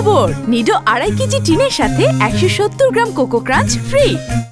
সুখবর, Nido 2.5 KG টিনের সাথে 170 গ্রাম কোকো ক্রাঞ্চ ফ্রি।